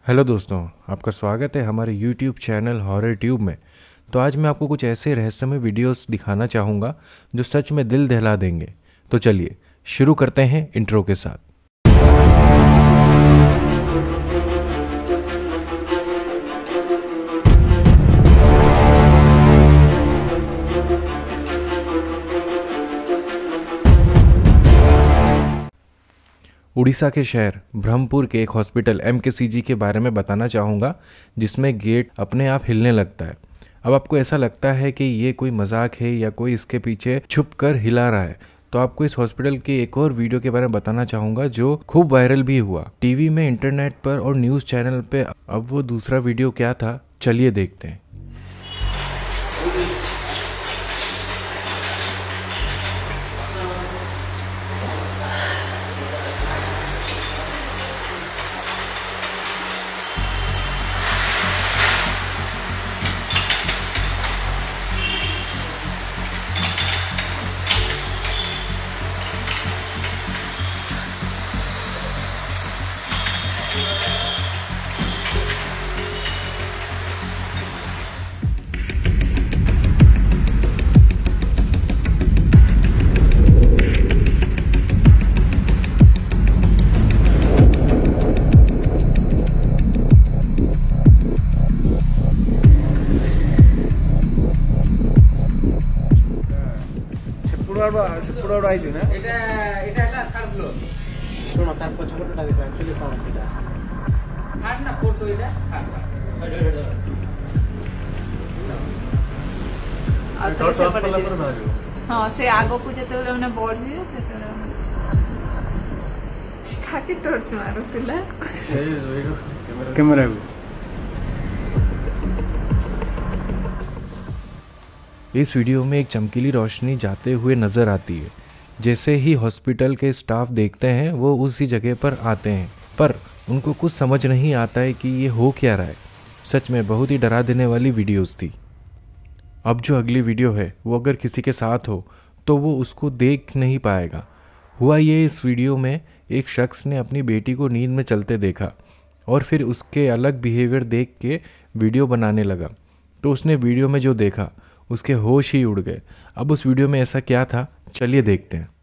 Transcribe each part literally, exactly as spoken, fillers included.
Hello दोस्तों, आपका स्वागत है हमारे यूट्यूब चैनल हॉरर ट्यूब में। तो आज मैं आपको कुछ ऐसे रहस्यमय वीडियोस दिखाना चाहूँगा जो सच में दिल दहला देंगे। तो चलिए शुरू करते हैं इंट्रो के साथ। उड़ीसा के शहर ब्रह्मपुर के एक हॉस्पिटल एम के सी जी के बारे में बताना चाहूँगा, जिसमें गेट अपने आप हिलने लगता है। अब आपको ऐसा लगता है कि ये कोई मजाक है या कोई इसके पीछे छुप कर हिला रहा है, तो आपको इस हॉस्पिटल के एक और वीडियो के बारे में बताना चाहूँगा जो खूब वायरल भी हुआ टीवी में, इंटरनेट पर और न्यूज़ चैनल पे। अब वो दूसरा वीडियो क्या था, चलिए देखते हैं। ସେପଟ ଆଇଛୁ ନା ଏଟା ଏଟା ହେଲା ଥାର୍ଡ ଫ୍ଲୋର। ଶୁଣ ତାର ପଛପଟଟା ଦେଖ, ଆକ୍ଚୁଆଲି କଣ ସେଟା ଥାର୍ଡ ନା ଫୋର୍ଥ? ଏଟା ଥାର୍ଡ ହଁ, ସେ ଆଗକୁ ଯେତେବେଳେ ମାନେ ବଢିବେ ସେତେବେଳେ ଖାକି ଟର୍ଚ୍ଚ ମାରୁଥିଲା କ୍ୟାମେରାକୁ। इस वीडियो में एक चमकीली रोशनी जाते हुए नज़र आती है। जैसे ही हॉस्पिटल के स्टाफ देखते हैं वो उसी जगह पर आते हैं, पर उनको कुछ समझ नहीं आता है कि ये हो क्या रहा है। सच में बहुत ही डरा देने वाली वीडियोस थी। अब जो अगली वीडियो है वो अगर किसी के साथ हो तो वो उसको देख नहीं पाएगा। हुआ ये, इस वीडियो में एक शख्स ने अपनी बेटी को नींद में चलते देखा और फिर उसके अलग बिहेवियर देख के वीडियो बनाने लगा। तो उसने वीडियो में जो देखा उसके होश ही उड़ गए। अब उस वीडियो में ऐसा क्या था, चलिए देखते हैं।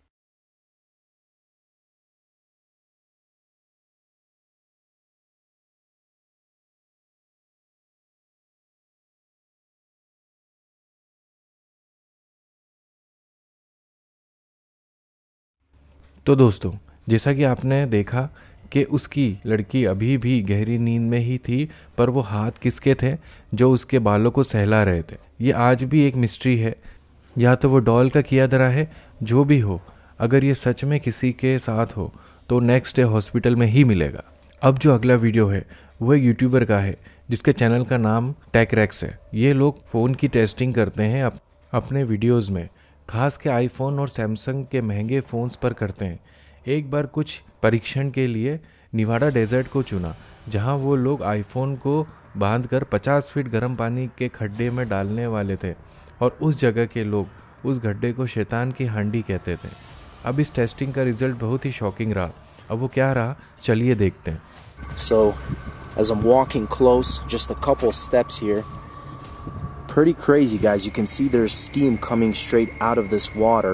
तो दोस्तों, जैसा कि आपने देखा कि उसकी लड़की अभी भी गहरी नींद में ही थी, पर वो हाथ किसके थे जो उसके बालों को सहला रहे थे। ये आज भी एक मिस्ट्री है। या तो वो डॉल का किया धरा है, जो भी हो। अगर ये सच में किसी के साथ हो तो नेक्स्ट डे हॉस्पिटल में ही मिलेगा। अब जो अगला वीडियो है वो एक यूट्यूबर का है जिसके चैनल का नाम टेकरेक्स है। ये लोग फ़ोन की टेस्टिंग करते हैं अप, अपने वीडियोज़ में, खास के आईफोन और सैमसंग के महंगे फ़ोन्स पर करते हैं। एक बार कुछ परीक्षण के लिए निवाडा डेजर्ट को चुना, जहां वो लोग आईफोन को बांधकर पचास फीट गर्म पानी के खड्डे में डालने वाले थे और उस जगह के लोग उस गड्ढे को शैतान की हांडी कहते थे। अब इस टेस्टिंग का रिजल्ट बहुत ही शॉकिंग रहा। अब वो क्या रहा, चलिए देखते हैं। So, as I'm walking close, just a couple steps here, pretty crazy guys, you can see there's steam coming straight out of this water.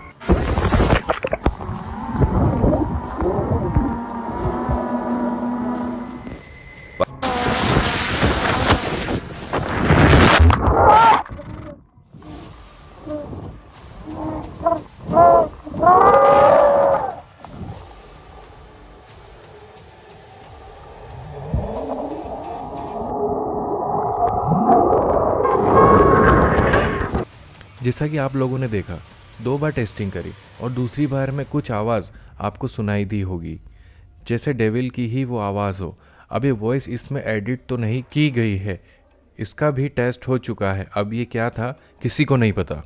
जैसा कि आप लोगों ने देखा, दो बार टेस्टिंग करी और दूसरी बार में कुछ आवाज़ आपको सुनाई दी होगी, जैसे डेविल की ही वो आवाज़ हो। अब ये वॉइस इसमें एडिट तो नहीं की गई है, इसका भी टेस्ट हो चुका है। अब ये क्या था किसी को नहीं पता।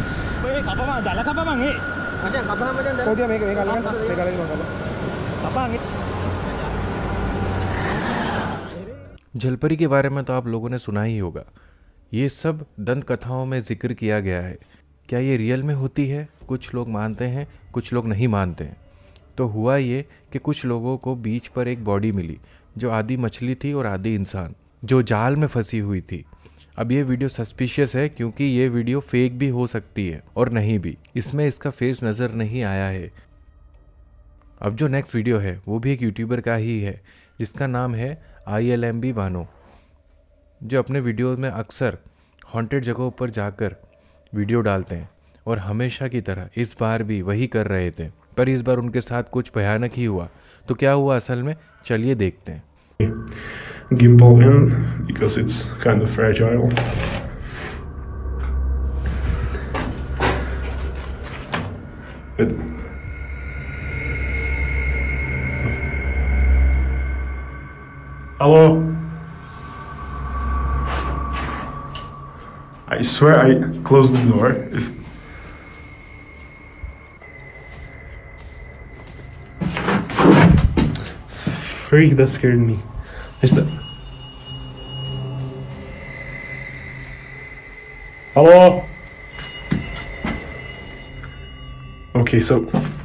जलपरी के बारे में तो आप लोगों ने सुना ही होगा। ये सब दंत कथाओं में जिक्र किया गया है। क्या ये रियल में होती है? कुछ लोग मानते हैं, कुछ लोग नहीं मानते हैं। तो हुआ ये कि कुछ लोगों को बीच पर एक बॉडी मिली जो आधी मछली थी और आधी इंसान, जो जाल में फंसी हुई थी। अब ये वीडियो सस्पिशियस है क्योंकि ये वीडियो फेक भी हो सकती है और नहीं भी, इसमें इसका फेस नज़र नहीं आया है। अब जो नेक्स्ट वीडियो है वो भी एक यूट्यूबर का ही है जिसका नाम है I L M B Bano, जो अपने वीडियो में अक्सर हॉन्टेड जगहों पर जाकर वीडियो डालते हैं और हमेशा की तरह इस बार भी वही कर रहे थे, पर इस बार उनके साथ कुछ भयानक ही हुआ। तो क्या हुआ असल में, चलिए देखते हैं। Gimbal in because it's kind of fragile. But hello. I swear I closed the door. If freak, that scared me. Is that? Hello? Okay, so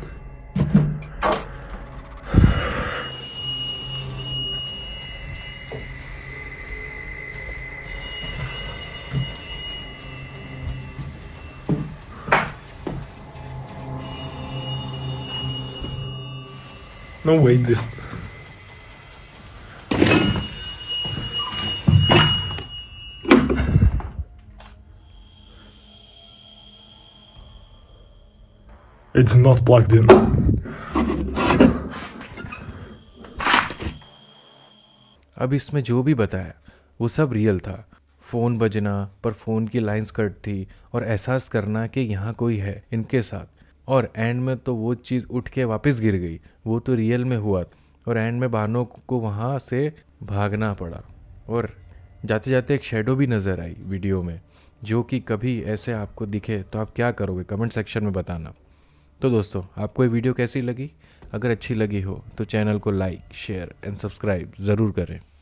no, wait, this. It's not plugged in. अब इसमें जो भी बताया वो सब real था। Phone बजना, पर phone की लाइंस कट थी और एहसास करना कि यहाँ कोई है इनके साथ, और एंड में तो वो चीज़ उठ के वापस गिर गई, वो तो रियल में हुआ। और एंड में बानो को वहाँ से भागना पड़ा और जाते जाते एक शेडो भी नज़र आई वीडियो में, जो कि कभी ऐसे आपको दिखे तो आप क्या करोगे, कमेंट सेक्शन में बताना। तो दोस्तों, आपको ये वीडियो कैसी लगी? अगर अच्छी लगी हो तो चैनल को लाइक, शेयर एंड सब्सक्राइब ज़रूर करें।